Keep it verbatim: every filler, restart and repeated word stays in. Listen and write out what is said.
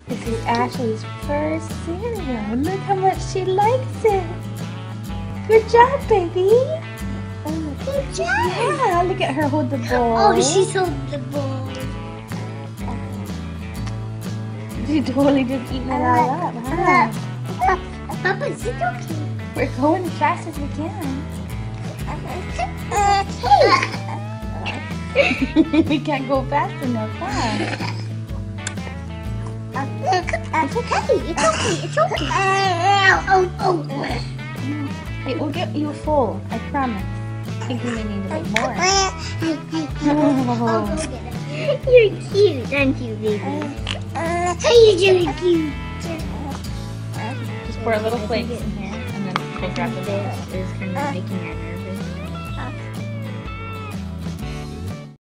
This is Ashley's first cereal. Look how much she likes it. Good job, baby. Good job. Yeah, look at her hold the bowl. Oh, she's holding the bowl. She totally just eating it all up, huh? Papa, is it okay? We're going as fast as we can. We can't go fast enough, huh? It's okay, it's okay, it's okay. Oh, oh, oh. Hey, we'll get you full, I promise. I think we may need a bit more. I'll go get it. You're cute, aren't you, baby? You're really cute. Just pour a little flakes in here, and then we'll grab the bowl. This is kind of making her nervous.